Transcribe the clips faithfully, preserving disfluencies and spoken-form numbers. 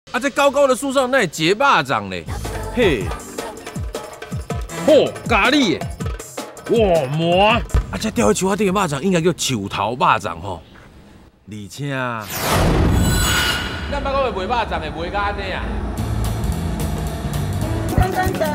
啊，这高高的树上那会结巴掌嘞，嘿，嚯，咖喱的，哇麻，啊，这吊喺树下顶的巴掌应该叫树头巴掌吼，而且，咱捌讲会卖巴掌的卖甲安尼啊。 噔噔噔！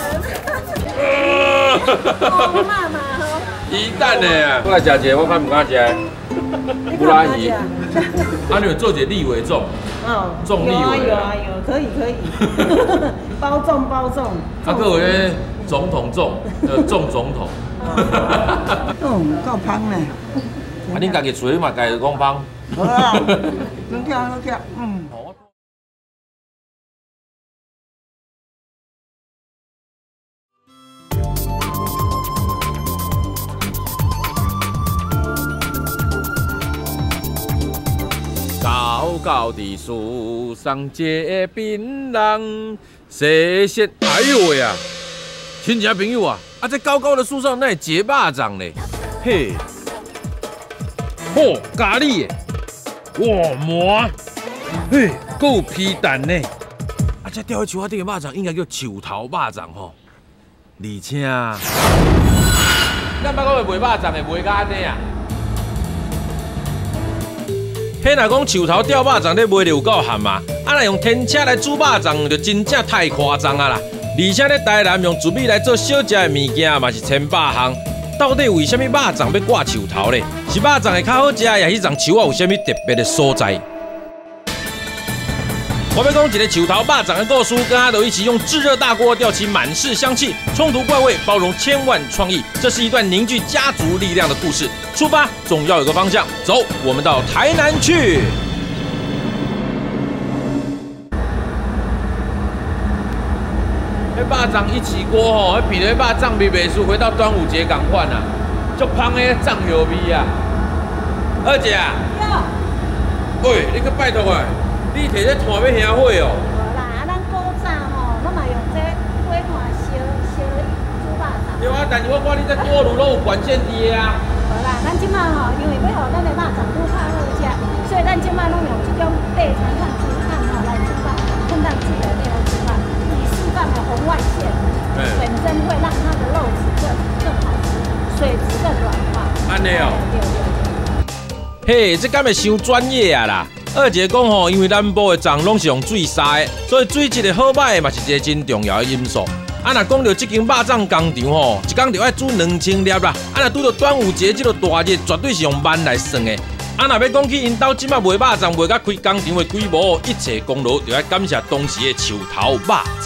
哦，妈妈哦， 鱼蛋呢？我来食一个，我看唔敢食。布拉鱼。啊，你有做一立委粽？ 哦， 粽立委。 有啊有，可以可以。包粽包粽。 啊，还有咧总统粽，呃，粽总统。 嗯，够香呢。 啊，恁家己厝嘛，家己讲香。 好啊，好吃好吃，嗯。 高高的树上结槟榔，细细哎呦喂啊！亲戚朋友啊，啊这高高的树上那会结巴掌嘞，嘿，嚯，咖喱的，哇麻，嘿，够皮蛋呢。啊这吊喺树下顶的巴掌应该叫树头巴掌吼，而且，咱捌讲会卖巴掌的卖甲安尼啊。 迄若讲树头吊肉粽咧卖着有够咸嘛，啊若用天车来煮肉粽就真正太夸张啊啦！而且咧台南用糯米来做小食的物件嘛是千百项，到底为虾米肉粽要挂树头咧？是肉粽会较好食，也是迄丛树啊有虾米特别的所在？我要讲一个树头肉粽的故事，跟阿斗一起用炙热大锅吊起满室香气，冲突怪味，包容千万创意。这是一段凝聚家族力量的故事。出发总要有个方向，走，我们到台南去。那肉粽一起锅吼，比那肉粽味袂输，回到端午节赶快啊，足香的粽油味啊。二姐啊，喂，你去拜托啊！ 你摕这炭要燃火哦？ 无啦，啊，咱古早吼，咱嘛用这火炭烧烧煮肉粽。 对啊，但是我看你这锅炉都有管线的啊。 无啦，咱即马吼，因为要互咱的肉粽愈较好食，所以咱即马拢用这种地产炭、竹炭吼来煮肉，混蛋制的那种煮肉，以释放的红外线，本身会让它的肉质更更好吃，水质更软化。 安尼哦。 对对对。 嘿，这敢会伤专业啊啦！ 二姐讲吼，因为南部的粽拢是用水杀的，所以水质的好歹嘛是一个真重要的因素。啊，若讲到这间肉粽工厂吼，一工就要煮两千粒啦。啊，若拄到端午节这个大日，绝对是用万来算的。啊，若要讲起因兜即马卖肉粽卖甲开工厂的规模，一切功劳就要感谢当时的树头肉粽。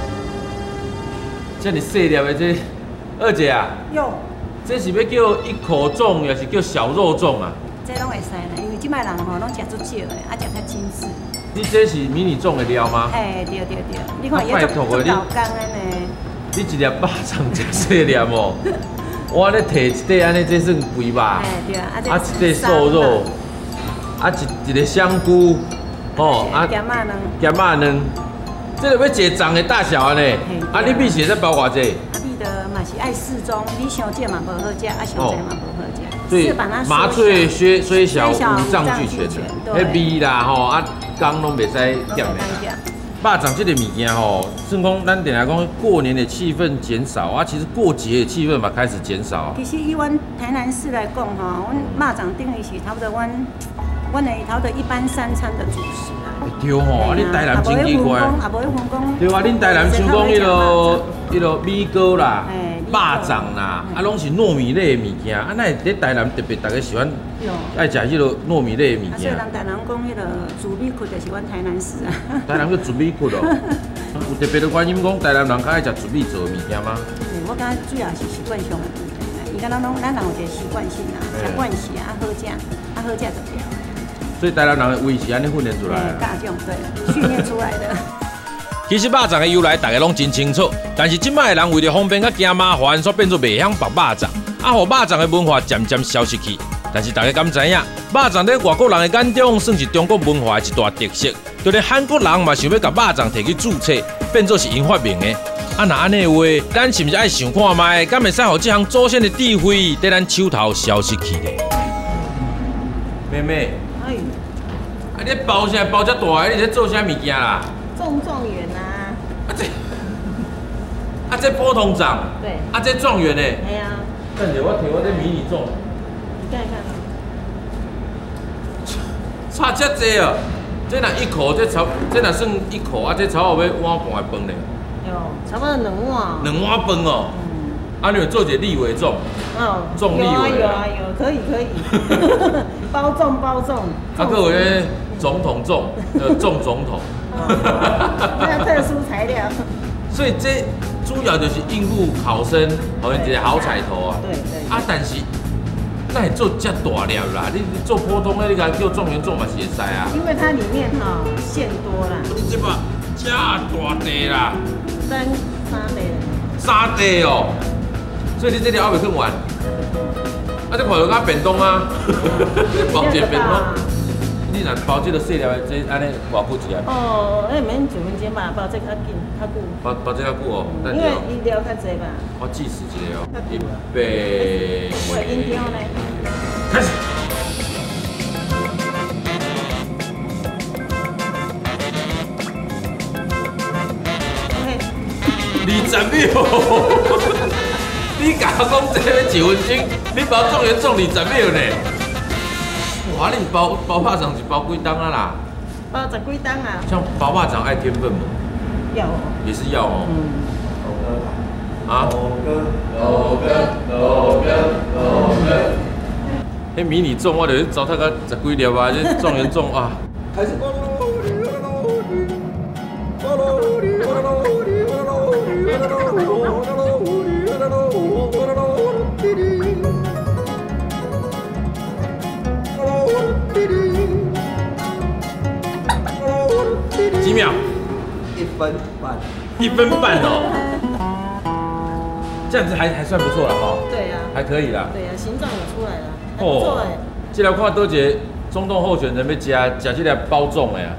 这么细粒的这，二姐啊， 有， 这是要叫一口粽，还是叫小肉粽啊？ 这拢会使啦，因为即摆人吼拢食足少的，啊食较精致。 你这是迷你粽的料吗？ 嘿，对对对，你看伊足足够干的呢。 你一粒肉粽真细粒哦，我咧摕一块安尼，这算肥吧？ 哎对啊， 啊一块瘦肉，啊一一个香菇，哦啊咸仔卵， 咸仔卵，这个要一个粽的大小呢。啊，你米是在包偌济？ 啊，你的嘛是爱适中，你伤少嘛无好食，啊伤济嘛无好食。 所以麻醉虽虽小，五脏俱全的。迄味啦吼，啊羹拢袂使减的。肉粽这个物件吼，算讲咱定来讲，过年的气氛减少啊，其实过节的气氛嘛开始减少。 其实以阮台南市来讲吼，阮肉粽等于是差不多阮阮的头的一般三餐的主食啊。 对吼，啊你台南真奇怪。 啊，无迄分工。 对啊，恁台南像讲迄落迄落米糕啦。 肉粽啦，啊，拢是糯米类的物件，啊，那在台南特别大家喜欢爱食迄落糯米类的物件。 所以人台南讲迄个煮米骨就是阮台南市啊。 台南叫煮米骨哦，有特别的原因讲台南人较爱食煮米做的物件吗？ 我感觉主要是习惯上的问题，伊敢咱拢咱人有一个习惯性啊，习惯是啊好食，啊好食就对。所以台南人的胃是安尼训练出来的。教种对，训练出来的。其实肉粽的由来大家拢真清楚，但是即摆的人为了方便甲惊麻烦，所变做袂晓绑肉粽，啊，互肉粽的文化渐渐消失去。但是大家敢知影，肉粽在外国人的眼中算是中国文化的一大特色。就连韩国人嘛想要甲肉粽摕去注册，变做是因发明的。啊，那安尼的话，咱是毋是爱想看卖，敢会使互这项祖先的智慧在咱手头消失去咧？妹妹，哎， 啊，你包啥包遮大？你在做啥物件啦？ 中状元啊！ 啊这，啊这普通粽。 对。 啊这状元呢？ 哎呀。 等下我摕我这迷你粽。 你看看。 差遮济哦！这若一口，这差这若算一口啊，这差不多要碗半的饭咧。 有，差不多两碗。 两碗饭哦。嗯。啊，你有做一个立委粽。哦。粽立委。 有啊有啊有，可以可以。包粽包粽。 啊，各位总统粽，呃，粽总统。 那特殊材料。 所以这主要就是应付考生，好像一个好彩头啊。 对对。 啊，但是。那你做这大粒啦，你做普通的，你甲叫状元粽嘛是会使啊。 因为它里面哈馅多啦。 你这把这大地啦。 三三地。 三地哦，所以你这条还未啃完。啊，这看到甲便当啊，包一个便当。你若包这个细粒的，这安尼偌久一粒？ 哦，那免一分钟吧，包这较紧，较久。 包包这较久哦。 因为伊料较济吧。 我计时一个哦。预备。 喂，音调呢？ 开始。 OK。 二十秒。你甲我讲这要一分钟，你包状元粽二十秒呢？哇，你包包肉粽是包几档啊啦？ 包十几档啊。 像包肉粽爱天分吗？ 要。 也是要哦。 嗯。 啊！老哥，老哥，老哥，老哥。迄迷你粽我著糟蹋个十几粒啊！这状元粽啊。开始。几秒？ 一分半。 一分半哦。这样子还还算不错了哈。 对呀。还可以啦。 对呀，形状也出来了，还不错哎。 这条看多一个总统候选人要吃吃这条包粽的呀。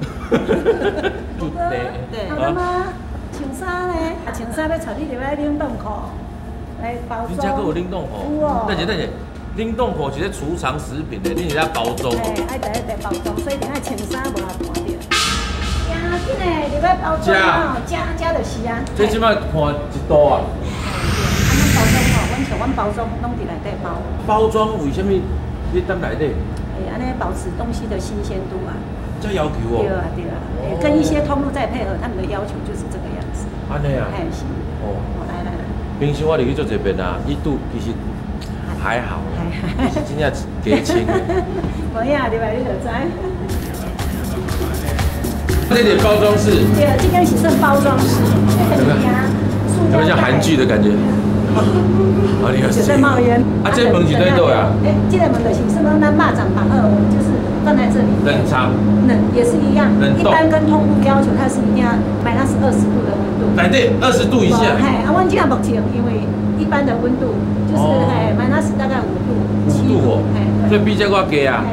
对。好了吗？穿衫咧，啊穿衫要带你入来冷冻库来包装。 你家阁有冷冻库？有哦。等下等下，冷冻库是咧储藏食品的，你是在包装。哎，爱在在包装，所以你爱穿衫无法看到。呀，紧嘞，入来包装哦，加加就是啊。这即摆看一刀啊。安尼包装哦，阮像阮包装拢伫内底包。包装为什么你等内底？哎，安尼保持东西的新鲜度啊。这要求哦。对啊对啊，跟一些通路再配合，他们的要求就是这个样子。安尼啊。哎是。哦。来来来。平时我入去做这边啊，一度其实还好，是真正加清的。无呀，入来你就知。这点包装室。对，这边是算包装室。有没有？有没有像韩剧的感觉？啊，你有在冒烟。啊，这门是在哪呀？哎，这个门的形式跟咱蚂蚱绑二，就是放在这里。冷藏。冷也是一样，一般跟通路要求它是一定要买那是二十度的温度。来对，二十度以下。嘿，啊，我这样目前因为一般的温度就是嘿，买那是大概五度。五度哦。所以比这个低啊。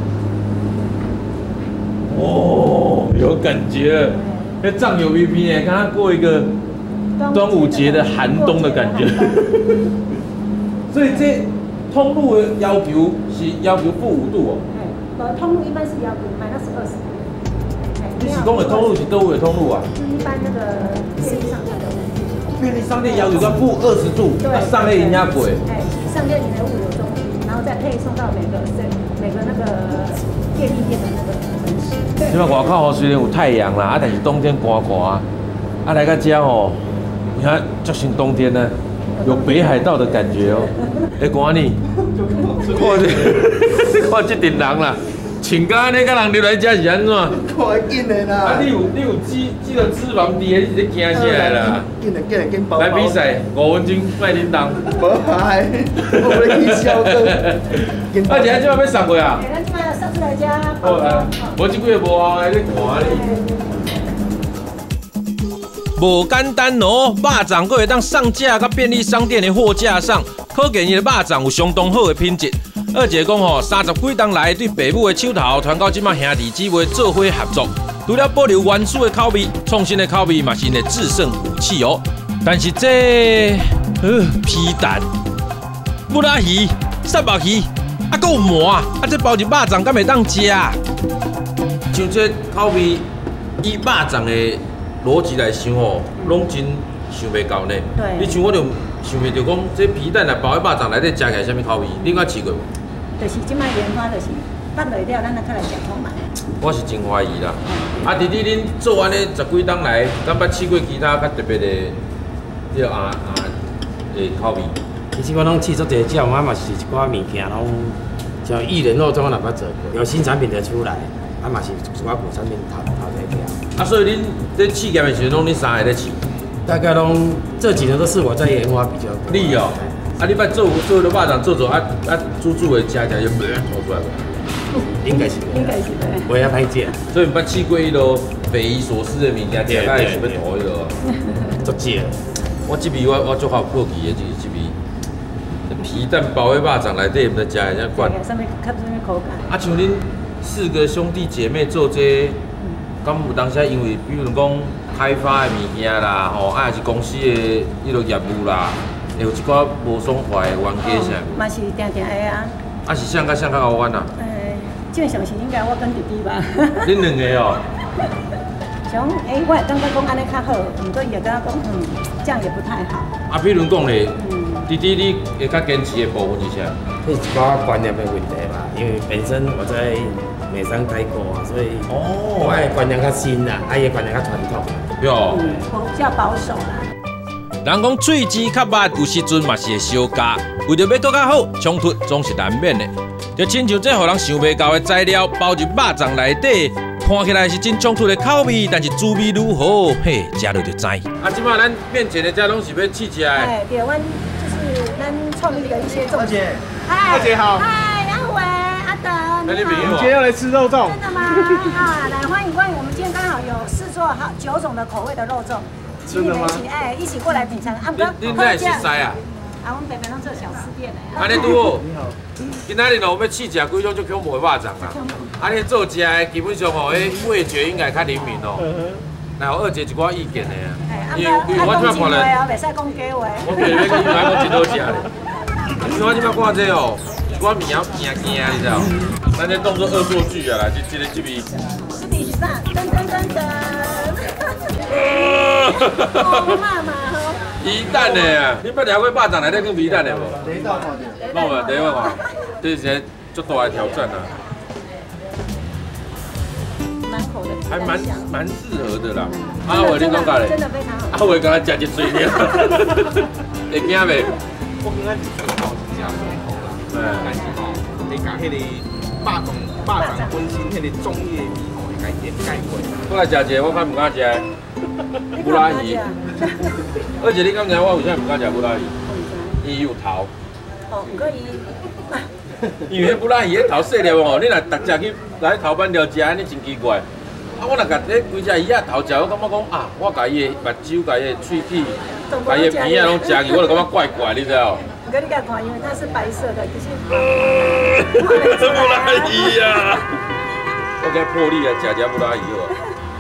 哦，有感觉，那酱油 V P 呢？刚刚过一个端午节的寒冬的感觉。所以这通路的要求是要求负五度哦。呃，通路一般是要求买那是二十度。你是讲的通路是都有通路啊？是一般那个便利商店的温度。便利商店要求要负二十度，那上列人家贵。哎，上列你的物流中心，然后再配送到每个每个那个便利店的那个门市。即摆外口吼虽然有太阳啦，啊，但是冬天寒寒，啊来到这吼，你看就像冬天呢，有北海道的感觉哦。哎，寒呢，看这看这顶人啦，穿甲安尼，甲人入来遮是安怎？看紧的啦。啊，你有你有脂这个脂肪低的，你在惊起来啦。紧的紧的紧包包。来比赛五分钟卖叮当。无嗨，我要去笑个。啊，今仔今晚要送过啊？咱今晚送出来遮。好啊，无即几个无啊，在看你。无简单哦，肉粽阁会当上架到便利商店的货架上，可见伊的肉粽有相当好的品质。二姐讲吼，三十几档来对爸母的手头传到即马兄弟姊妹做伙合作，除了保留原始的口味，创新的口味嘛是因的制胜武器哦。但是这呃皮蛋、木拉鱼、三白鱼，啊，阁有馍啊，啊这包一肉粽敢会当食啊？ 像这口味，以肉粽的逻辑来想哦，拢真想袂到呢。 对。 你像我就想袂到讲，这皮蛋来包喺肉粽内底食起来什么口味？你敢试过无？ 就是即摆研发，就是放落了，咱来再来食看卖。 我是真怀疑啦。啊，弟弟，恁做安尼十几档来，敢捌试过其他较特别的，这个啊啊的口味？ 其实我拢试做侪种，我嘛是一寡物件拢，像薏仁肉粽我也捌做过，有新产品的出来，啊嘛是一寡古产品淘淘汰掉。 啊，所以恁在试验的时候，拢恁三个在试？ 大概拢这几年都是我在研发比较多。 你哦，啊你捌做做了肉粽做做啊啊煮煮的食食就没吐出来无？ 应该是， 应该是的。 我也歹食。 所以捌试过迄落匪夷所思的物件，食到会想要吐迄落。 足食。 我这味我我做好过期的，就是这味。皮蛋包喺肉粽内底，毋知食会啥款。 上面看什么口感？ 啊，像恁四个兄弟姐妹做这，敢有当时因为比如讲开发的物件啦，吼，啊，还是公司的迄落业务啦，会有一寡无爽快的冤家啥？ 嘛是定定的啊。 啊，是谁甲谁较好冤啊？ 呃，基本上是应该我跟弟弟吧。 恁两个哦。 像诶，我会感觉讲安尼较好，毋过伊会感觉讲，嗯，这样也不太好。 啊，比如讲咧，弟弟你会较坚持的部分是啥？ 这是一寡观念的问题吧，因为本身我在美商待过啊，所以哦，我的观念较新啦，啊，伊的观念较传统。 对哦。 嗯，比较保守啦。 人讲喙齿较密，有时阵嘛是会小加，为着要更较好，冲突总是难免的。就亲像这，互人想袂到的材料包入肉粽内底，看起来是真冲突的口味，但是滋味如何，嘿，食落就知。啊，即摆咱面前的这拢是要试食的。 哎，对，阮就是咱创意的一些重点。 嗨，二姐好。 嗨，杨伟、阿德， 你好。 我们今天要来吃肉粽。 真的吗？啊，来欢迎欢迎，我们今天刚好有试做好九种的口味的肉粽。 真的吗？ 一起哎，一起过来品尝。啊，不， 你哪会识识啊？ 啊，我们北北拢做小吃店的。 安尼拄好。你好。今仔日哦，要试食几种就恐怖的肉粽啦。安尼做食的基本上哦，迄味觉应该较灵敏哦。然后二姐一寡意见的啊。 因为因为我即摆看咧，袂使讲假话。 我觉得你讲讲真好食咧。因为我即摆看这哦，一寡物件惊惊，你知道？咱这当作恶作剧啊啦，这这个这味。 这里是啥？噔噔噔噔。哦，妈妈哦。 鱼蛋的啊！你捌聊过肉粽内底放鱼蛋的无？ 第一道看着。 弄了，第一个看，这是一个足大的挑战啊！ 蛮口的， 还蛮蛮适合的啦。阿伟，你讲假嘞？ 真的非常好。 阿伟刚才食一嘴尔，会惊袂？ 我感觉最好是食爽口啦，但是吼，你甲迄个肉粽、肉粽本身迄个粽叶味吼，会甲掩盖过。 我来食一个，我看唔敢食。布拉鱼，而且你刚才我为啥唔敢食布拉鱼？伊有头。 哦，唔过伊。 因为布拉鱼迄头细粒哦，你若逐只去来头板料食，安尼真奇怪。啊，我若甲迄规只鱼仔头食，我感觉讲啊，我甲伊的目睭、甲伊的喙齿、甲伊的鼻仔拢食去，我就感觉怪怪，你知道？ 唔过你甲看，因为它是白色的，就是。 布拉鱼啊！我该破例啊，食食布拉鱼哦。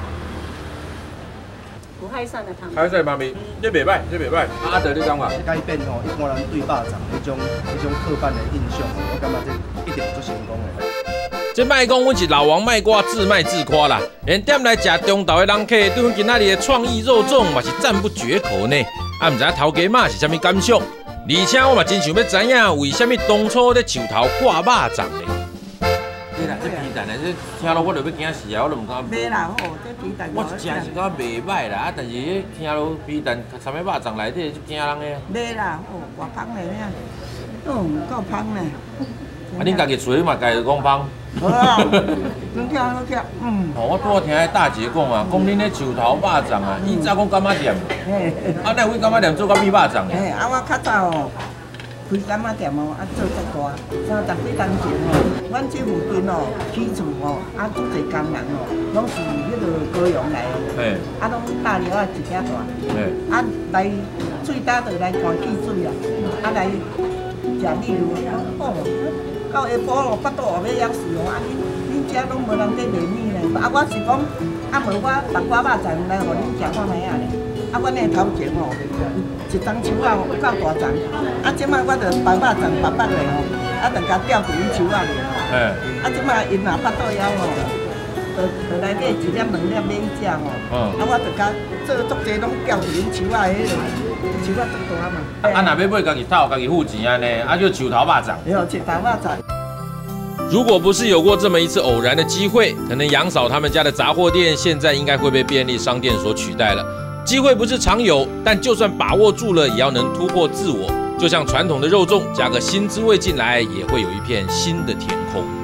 海产的汤， 海产妈咪，这袂歹，这袂歹。阿德，你讲话？ 改变吼，一般人对肉粽迄种迄种刻板的印象，我感觉这一定做成功的。 这卖讲阮是老王卖瓜，自卖自夸啦。连店来食中昼的人客，对阮今仔日的创意肉粽嘛是赞不绝口呢。啊，唔知头家妈是啥物感想？而且我嘛真想要知影，为虾米当初咧树头挂肉粽呢？对啦，这皮蛋呢，这听落我就要惊死啊！我都唔敢。 买啦，吼，这皮蛋。 我是真是感觉袂歹啦，啊，但是听落皮蛋啥物肉粽内底就惊人个。 买啦，哦，偌香嘞呀，嗯，够香嘞。 啊，恁家己做嘛，家己讲香。 好啊，好吃好吃，嗯。 哦，我拄好听迄大姐讲啊，讲恁咧树头肉粽啊，以早讲干仔店，啊，那有干仔店做到变肉粽咧？ 嘿，啊，我较早哦。开干仔店哦，啊做遮大，三十几工前哦，阮这附近哦起厝哦，啊足侪工人哦，拢是迄个高雄来的，啊拢大料啊一只大，啊来最早就来看汽水啊，啊来食例如哦，到下晡哦，腹肚后尾要死哦，啊恁恁遮拢无人在卖米咧，啊我是讲，啊无我白瓜肉粽来互恁食看卖啊咧，啊阮的头前哦。一张手啊，有够大张，啊，即摆我着包肉粽白白的吼，啊，着甲吊伫伊手仔里吼，啊，即摆因若腹肚枵吼，都就就内底一粒两粒买食吼。嗯。啊，我就甲做足济拢钓伫恁树仔迄个树仔足大嘛。 啊，若要买家己偷，家己付钱安尼，啊就树头肉粽。 对，树头肉粽。 如果不是有过这么一次偶然的机会，可能杨嫂他们家的杂货店现在应该会被便利商店所取代了。机会不是常有，但就算把握住了，也要能突破自我。就像传统的肉粽，加个新滋味进来，也会有一片新的天空。